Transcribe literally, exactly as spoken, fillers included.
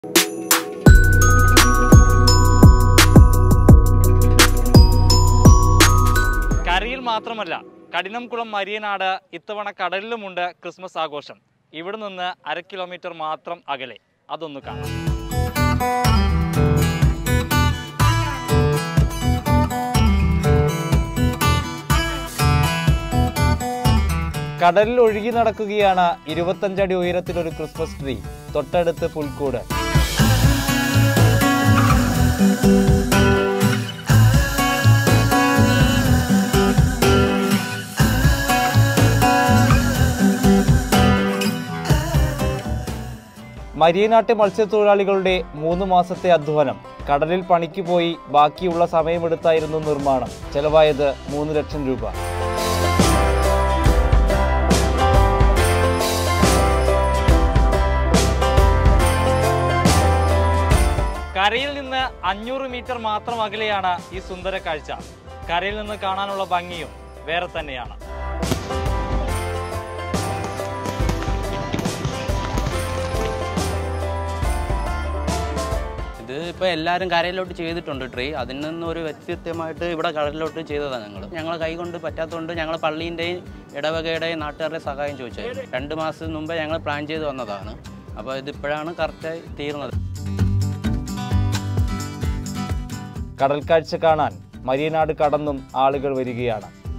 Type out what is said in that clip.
കരയിൽ മാത്രമല്ല, കഠിനംകുളം മരിയനാട് ഇത്തവണ കടലിലുമുണ്ട് ക്രിസ്മസ് ആഘോഷം. ഇവിടെ നിന്ന് അര കിലോമീറ്റർ മാത്രം അകലെ. അതൊന്ന് കാണാം. കടലിൽ ഒഴുകി നടക്കുകയാണ് ഇരുപത്തഞ്ചടി ഉയരത്തിലൊരു ക്രിസ്മസ് ട്രീ. തൊട്ടടുത്ത് പുൽക്കൂട്. മരിയനാട്ടെ മത്സ്യത്തൊഴിലാളികളുടെ മൂന്ന് മാസത്തെ അധ്വാനം. കടലിൽ പണിക്ക് പോയി ബാക്കിയുള്ള സമയമെടുത്തായിരുന്നു നിർമ്മാണം. ചെലവായത് മൂന്ന് ലക്ഷം രൂപ. കരയിൽ നിന്ന് അഞ്ഞൂറ് മീറ്റർ മാത്രം അകലെയാണ് ഈ സുന്ദര കാഴ്ച. കരയിൽ നിന്ന് കാണാനുള്ള ഭംഗിയും വേറെ തന്നെയാണ്. ഇത് ഇപ്പോൾ എല്ലാവരും കരയിലോട്ട് ചെയ്തിട്ടുണ്ട് ട്രീ. അതിൽ നിന്നൊരു വ്യത്യസ്തമായിട്ട് ഇവിടെ കടലിലോട്ട് ചെയ്തതാണ് ഞങ്ങൾ. ഞങ്ങൾ കൈകൊണ്ട് പറ്റാത്തതുകൊണ്ട് ഞങ്ങൾ പള്ളീൻ്റെയും ഇടവകയുടെയും നാട്ടുകാരുടെ സഹായം ചോദിച്ചായിരുന്നു. രണ്ട് മാസം മുമ്പ് ഞങ്ങൾ പ്ലാൻ ചെയ്ത് വന്നതാണ്. അപ്പോൾ ഇതിപ്പോഴാണ് കറക്റ്റായി തീർന്നത്. കടൽ കാഴ്ച കാണാൻ മരിയനാട് കടന്നും ആളുകൾ വരികയാണ്.